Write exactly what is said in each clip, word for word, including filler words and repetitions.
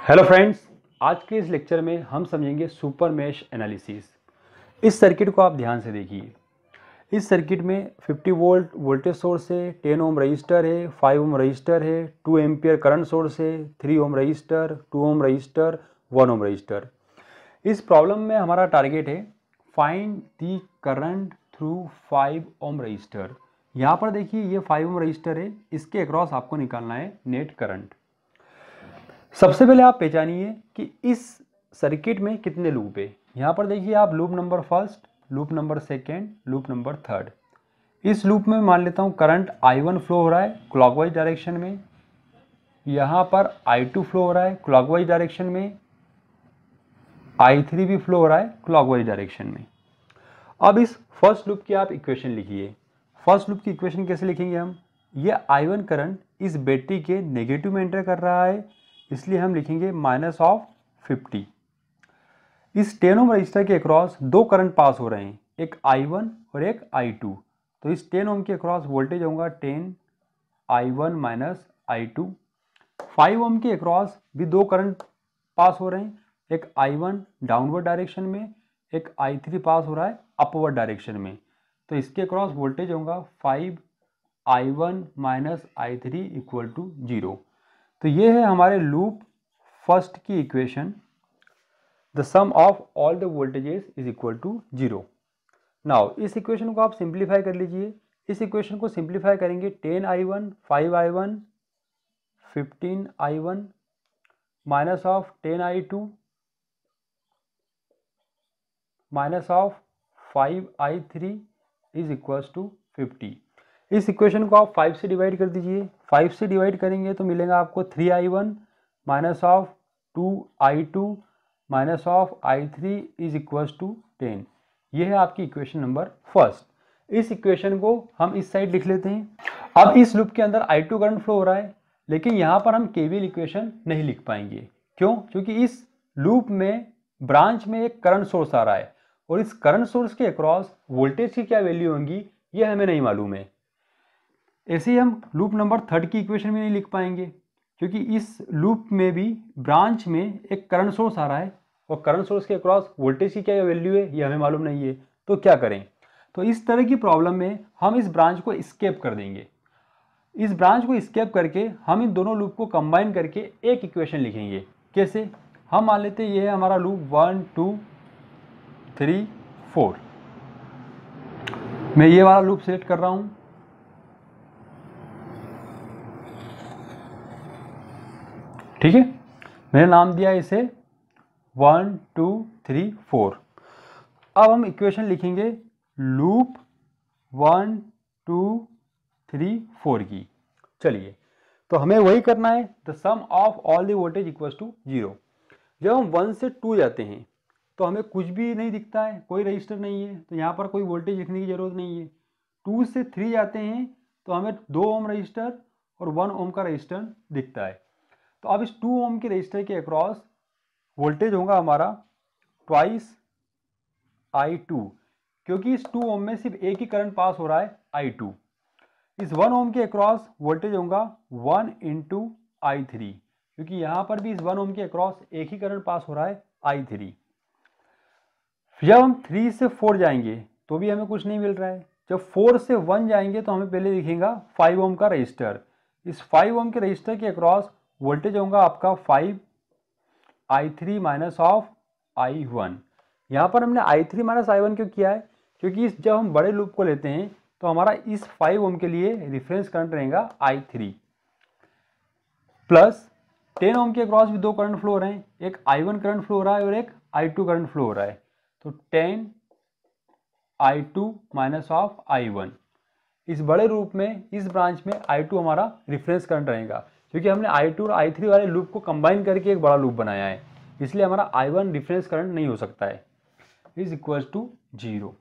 Hello friends, आज के इस लेक्चर में हम समझेंगे सुपर मेश एनालिसिस। इस सर्किट को आप ध्यान से देखिए। इस सर्किट में फिफ्टी वोल्ट वोल्टेज सोर्स है, टेन ओम रजिस्टर है, फाइव ओम रजिस्टर है, टू एम्पियर करंट सोर्स है, three ohm resistor, two ohm resistor, one ohm resistor. इस प्रॉब्लम में हमारा टारगेट है find the current through five ohm resistor. यहाँ पर देखिए ये फाइव ओम रजिस्टर है, इसके अक्रॉस आपको निकालना है नेट करंट। सबसे पहले आप पहचानिए कि इस सर्किट में कितने लूप है। यहाँ पर देखिए आप loop number first, loop number second, loop number third. इस लूप में मान लेता हूँ करंट आई वन फ्लो हो रहा है क्लॉकवाइज डायरेक्शन में, यहाँ पर आई टू फ्लो हो रहा है क्लॉकवाइज डायरेक्शन में, आई थ्री भी फ्लो हो रहा है क्लॉकवाइज डायरेक्शन में। अब इस फर्स्ट लूप की आप इक्वेशन लिखिए। फर्स्ट लूप की इक्वेशन कैसे लिखेंगे हम? ये आई वन करंट इस बैटरी के नेगेटिव में एंटर कर रहा है, इसलिए हम लिखेंगे माइनस ऑफ फिफ्टी। इस टेन ओम रजिस्टर के अक्रॉस दो करंट पास हो रहे हैं, एक आई वन और एक आई टू। तो इस टेन ओम के अक्रॉस वोल्टेज होगा ten I one minus I two. Five ohm के अक्रॉस भी दो करंट पास हो रहे हैं, एक आई वन डाउनवर्ड डायरेक्शन में, एक आई थ्री पास हो रहा है अपवर्ड डायरेक्शन में। तो इसके अक्रॉस वोल्टेज होगा five I one minus I three equal to zero. तो ये है हमारे लूप फर्स्ट की equation. The sum of all the voltages is equal to zero. Now इस इक्वेशन को आप सिंप्लीफाई कर लीजिए। इस इक्वेशन को सिंप्लीफाई करेंगे ten I one, five I one, fifteen I one minus of ten I two minus of five I three is equals to fifty. इस equation को आप फाइव से डिवाइड कर दीजिए। फाइव से डिवाइड करेंगे तो मिलेगा आपको three I one minus of two I two minus of I three is equals to ten. ये है आपकी इक्वेशन नंबर फर्स्ट। इस इक्वेशन को हम इस साइड लिख लेते हैं। अब इस लूप के अंदर आई टू करंट फ्लो हो रहा है, लेकिन यहाँ पर हम केवीएल इक्वेशन नहीं लिख पाएंगे। क्यों? क्योंकि इस लूप में ब्रांच में एक करंट सोर्स आ रहा है और इस करंट सोर्स के अक्रॉस वोल्टेज की क्या वैल्यू होंगी ये हमें नहीं मालूम है। ऐसे ही हम लूप नंबर थर्ड की इक्वेशन भी नहीं लिख पाएंगे, क्योंकि इस लूप में भी ब्रांच में एक करंट सोर्स आ रहा है और करंट सोर्स के अक्रॉस वोल्टेज की क्या वैल्यू है ये हमें मालूम नहीं है। तो क्या करें? तो इस तरह की प्रॉब्लम में हम इस ब्रांच को स्केप कर देंगे। इस ब्रांच को स्केप करके हम इन दोनों लूप को कंबाइन करके एक इक्वेशन लिखेंगे। कैसे? हम मान लेते हैं ये है हमारा loop one two three four. मैं ये वाला लूप सेलेक्ट कर रहा हूं। ठीक है, मैंने नाम दिया इसे वन टू थ्री फोर। अब हम इक्वेशन लिखेंगे loop one two three four की। चलिए, तो हमें वही करना है, the sum of all the voltage equals to zero. जब हम वन से टू जाते हैं तो हमें कुछ भी नहीं दिखता है, कोई रजिस्टर नहीं है, तो यहाँ पर कोई वोल्टेज लिखने की जरूरत नहीं है। टू से थ्री जाते हैं तो हमें दो ओम रजिस्टर और वन ओम का रजिस्टर दिखता है। तो अब इस टू ओम के रजिस्टर के अक्रॉस वोल्टेज होगा हमारा ट्वाइस आई टू, क्योंकि इस टू ओम में सिर्फ एक ही करंट पास हो रहा है आई टू। इस वन ओम के अक्रॉस वोल्टेज होगा वन इंटू आई थ्री, क्योंकि यहाँ पर भी इस वन ओम के अक्रॉस एक ही करंट पास हो रहा है आई थ्री। जब हम थ्री से फोर जाएंगे तो भी हमें कुछ नहीं मिल रहा है। जब फोर से वन जाएंगे तो हमें पहले दिखेगा फाइव ओम का रजिस्टर। इस फाइव ओम के रजिस्टर के अक्रॉस वोल्टेज होगा आपका five I three minus of I one. यहाँ पर हमने I three minus I one क्यों किया है? क्योंकि इस जब हम बड़े लूप को लेते हैं तो हमारा इस फाइव ओम के लिए रेफरेंस करंट रहेगा I three. Plus ten ohm के अक्रॉस भी दो करंट फ्लो हो रहे हैं, एक आई वन करंट फ्लो हो रहा है और एक आई टू करंट फ्लो हो रहा है। तो ten I two minus of I one. इस बड़े लूप में इस ब्रांच में आई टू हमारा रेफरेंस करंट रहेगा, क्योंकि हमने आई टू और आई थ्री वाले लूप को कंबाइन करके एक बड़ा लूप बनाया है, इसलिए हमारा आई वन रेफरेंस करंट नहीं हो सकता है। Is equal to zero.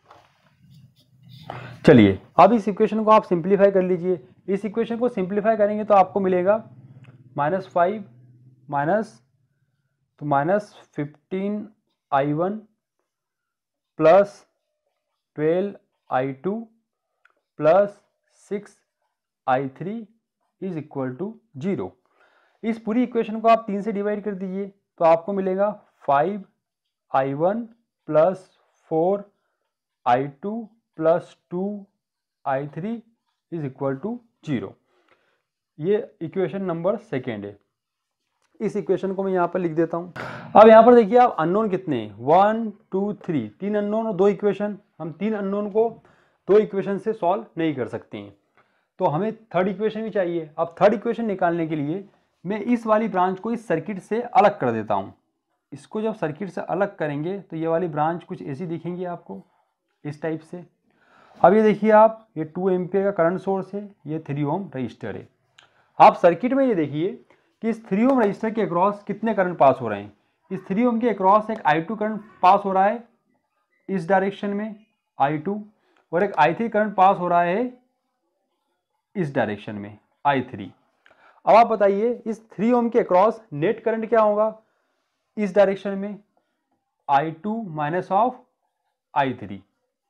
चलिए, अब इस इक्वेशन को आप सिंप्लीफाई कर लीजिए। इस इक्वेशन को सिंप्लीफाई करेंगे तो आपको मिलेगा माइनस फाइव माइनस तो minus fifteen I one plus twelve I two plus six I three is equal to zero. इस पूरी इक्वेशन को आप तीन से डिवाइड कर दीजिए तो आपको मिलेगा five I one plus four I two plus two I three is equal to zero. ये इक्वेशन नंबर सेकेंड है। इस इक्वेशन को मैं यहाँ पर लिख देता हूँ। अब यहाँ पर देखिए आप अननोन कितने हैं, वन टू थ्री, तीन अननोन और दो इक्वेशन। हम तीन अननोन को दो इक्वेशन से सॉल्व नहीं कर सकते हैं, तो हमें थर्ड इक्वेशन भी चाहिए। अब थर्ड इक्वेशन निकालने के लिए मैं इस वाली ब्रांच को इस सर्किट से अलग कर देता हूँ। इसको जब सर्किट से अलग करेंगे तो ये वाली ब्रांच कुछ ऐसी दिखेंगी आपको, इस टाइप से। अब ये देखिए आप, ये टू एम्पियर का करंट सोर्स है, ये थ्री ओम रजिस्टर है। आप सर्किट में ये देखिए कि इस थ्री ओम रजिस्टर के अक्रॉस कितने करंट पास हो रहे हैं। इस थ्री ओम के अक्रॉस एक आई टू करंट पास हो रहा है इस डायरेक्शन में आई टू, और एक आई थ्री करंट पास हो रहा है इस डायरेक्शन में आई थ्री। अब आप बताइए इस थ्री ओम के अक्रॉस नेट करंट क्या होगा इस डायरेक्शन में, I two minus of I three.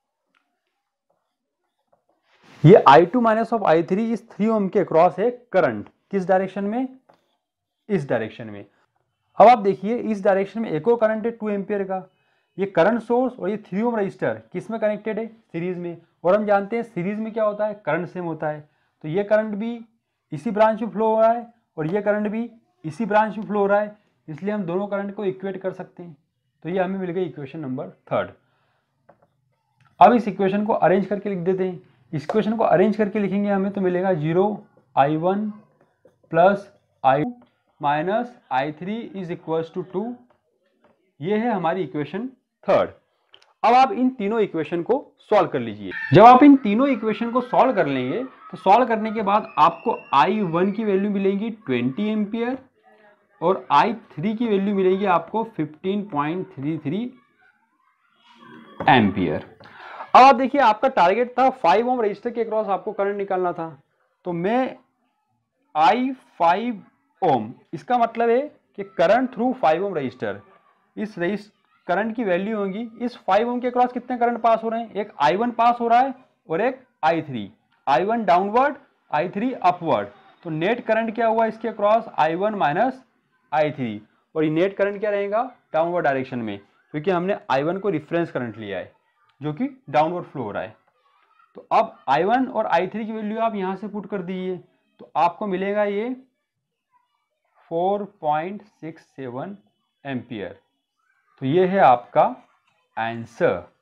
ये I two minus of I three इस थ्री ओम के अक्रॉस है करंट, किस डायरेक्शन में, इस डायरेक्शन में। अब आप देखिए इस डायरेक्शन में एक और करंट है टू एम्पियर का। ये करंट सोर्स और ये थ्री ओम रजिस्टर किस में कनेक्टेड है, सीरीज में। और हम जानते हैं सीरीज में क्या होता है, करंट सेम होता है। तो ये करंट भी इसी ब्रांच में फ्लो हो रहा है और ये करंट भी इसी ब्रांच में फ्लो हो रहा है, इसलिए हम दोनों करंट को इक्वेट कर सकते हैं। तो ये हमें मिल गई इक्वेशन नंबर थर्ड। अब इस इक्वेशन को अरेंज करके लिख देते हैं। इस इक्वेशन को अरेंज करके लिखेंगे हमें तो मिलेगा zero I one plus I minus I three is equal to two. ये है हमारी इक्वेशन थर्ड। अब आप इन तीनों इक्वेशन को सॉल्व कर लीजिए। जब आप इन तीनों इक्वेशन को सॉल्व कर लेंगे तो सॉल्व करने के बाद आपको आई वन की वैल्यू मिलेगी ट्वेंटी एम्पियर और आई थ्री की वैल्यू मिलेगी आपको fifteen point three three ampere. अब आप देखिए आपका टारगेट था फाइव ओम रजिस्टर के अक्रॉस आपको करंट निकालना था, तो मैं आई फाइव ओम, इसका मतलब है कि current through five ohm resistor, इस रजिस्टर करंट की वैल्यू होगी इस फाइव ओम के अक्रॉस कितने करंट पास हो रहे हैं, एक आई वन पास हो रहा है और एक I three, I one downward I three upward. तो नेट करंट क्या हुआ इसके across, I one minus I three, और ये नेट करंट क्या रहेगा डाउनवर्ड डायरेक्शन में, क्योंकि हमने आई वन को रिफरेंस करंट लिया है जो कि डाउनवर्ड फ्लो हो रहा है। तो अब आई वन और आई थ्री की वैल्यू आप यहां से पुट कर दीजिए तो आपको मिलेगा ये four point six seven ampere. तो ये है आपका आंसर।